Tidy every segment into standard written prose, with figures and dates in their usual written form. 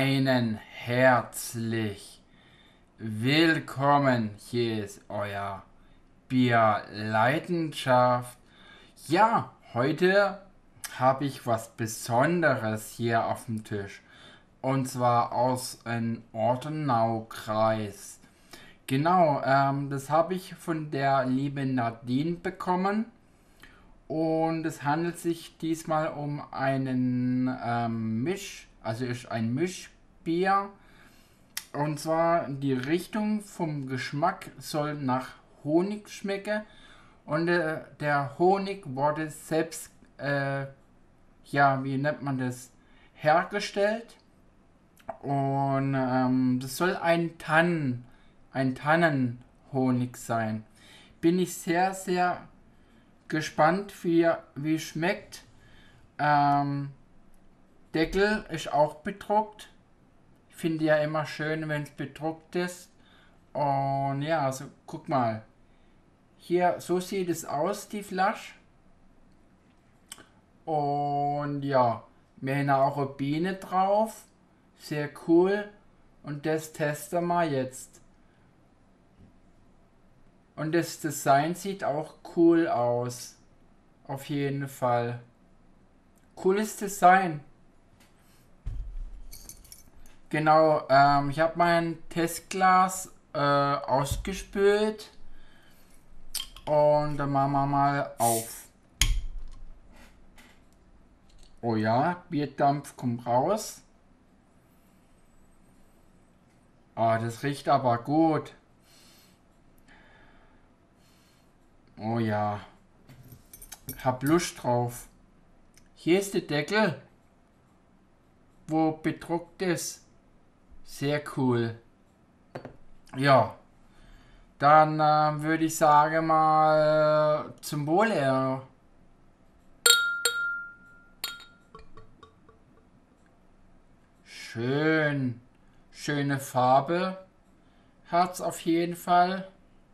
einen herzlich willkommen. Hier ist euer Bierleidenschaft. Ja, heute habe ich was Besonderes hier auf dem Tisch. Und zwar aus dem Ortenaukreis. Genau, das habe ich von der lieben Nadine bekommen. Und es handelt sich diesmal um einen also ist ein Mischbier. Und zwar die Richtung vom Geschmack soll nach Honig schmecken. Und der Honig wurde selbst, ja, wie nennt man das, hergestellt. Und das soll ein Tannenhonig sein. Bin ich sehr, sehr gespannt, wie es schmeckt. Ähm, Deckel ist auch bedruckt. Ich finde ja immer schön, wenn es bedruckt ist. Und ja, also guck mal. Hier, so sieht es aus, die Flasche. Und ja, wir haben auch eine Biene drauf. Sehr cool. Und das testen wir jetzt. Und das Design sieht auch cool aus. Auf jeden Fall. Cooles Design. Genau, ich habe mein Testglas ausgespült. Und dann machen wir mal auf. Oh ja, Bierdampf kommt raus. Ah, das riecht aber gut. Oh ja, hab Lust drauf. Hier ist der Deckel, wo bedruckt ist. Sehr cool. Ja, dann würde ich sagen mal zum Wohle. Schön. Schöne Farbe. Hat's auf jeden Fall.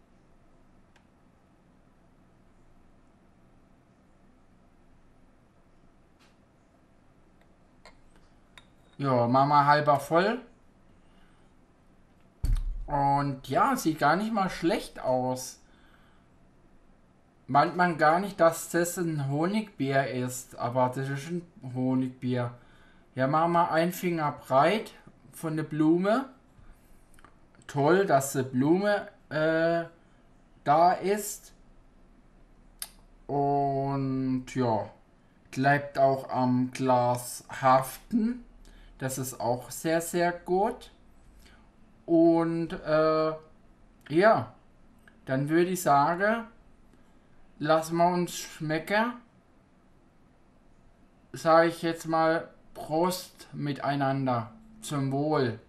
Ja, machen wir halber voll. Und ja, sieht gar nicht mal schlecht aus. Meint man gar nicht, dass das ein Honigbier ist, aber das ist ein Honigbier. Ja, machen wir einen Finger breit von der Blume. Toll, dass die Blume da ist. Und ja, bleibt auch am Glas haften. Das ist auch sehr, sehr gut. Und ja, dann würde ich sagen, lassen wir uns schmecken. Sage ich jetzt mal Prost miteinander. Zum Wohl.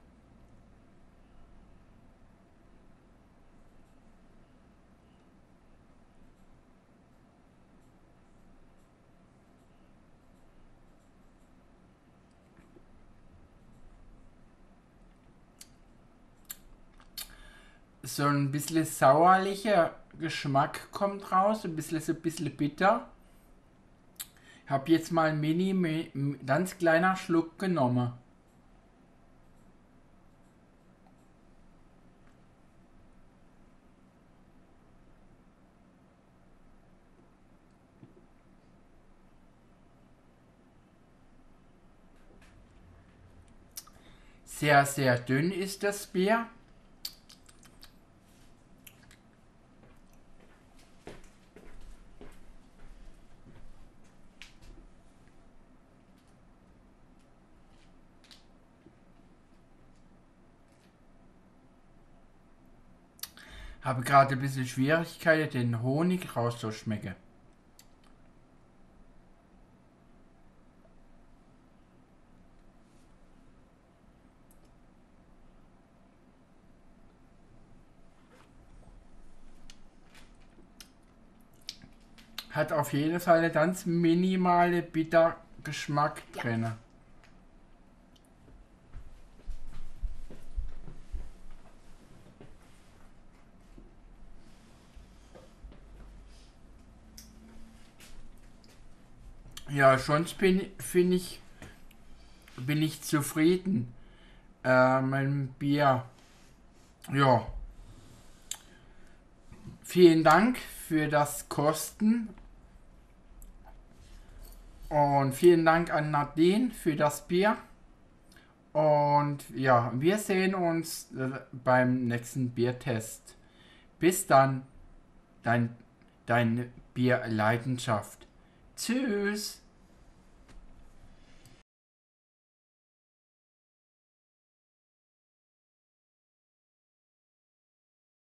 So ein bisschen sauerlicher Geschmack kommt raus, ein bisschen bitter. Ich habe jetzt mal einen ganz kleiner Schluck genommen. Sehr, sehr dünn ist das Bier. Habe gerade ein bisschen Schwierigkeiten, den Honig rauszuschmecken. Hat auf jeden Fall eine ganz minimale Bittergeschmack drin. Ja, sonst bin ich zufrieden. mein Bier. Ja, vielen Dank für das Kosten und vielen Dank an Nadine für das Bier. Und ja, wir sehen uns beim nächsten Biertest. Bis dann, dein Bierleidenschaft. Tschüss.